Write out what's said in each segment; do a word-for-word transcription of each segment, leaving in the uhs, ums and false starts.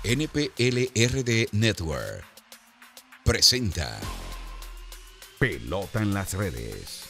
N P L R D Network presenta Pelota en las Redes.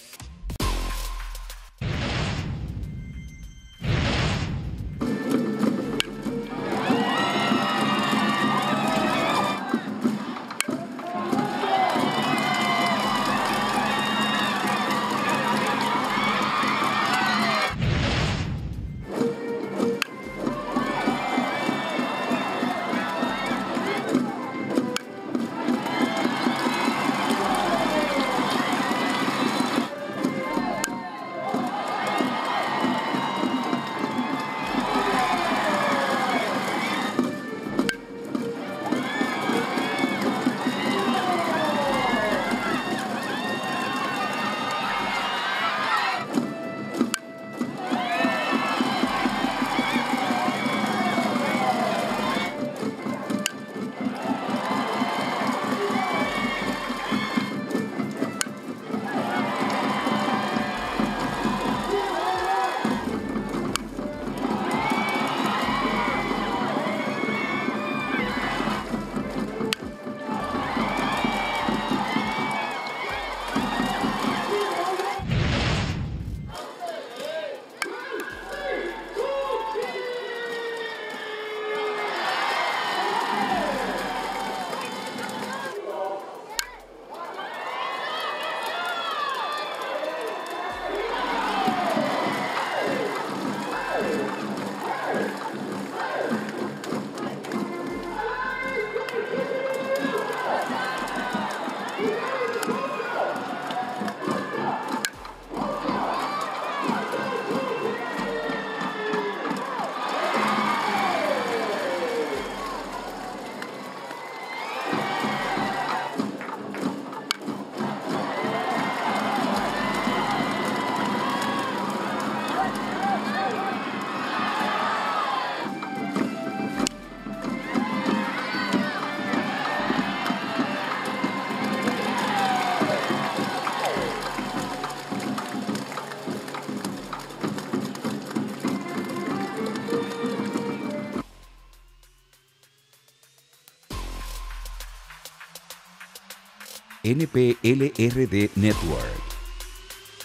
N P L R D Network.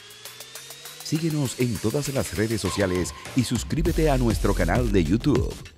Síguenos en todas las redes sociales y suscríbete a nuestro canal de YouTube.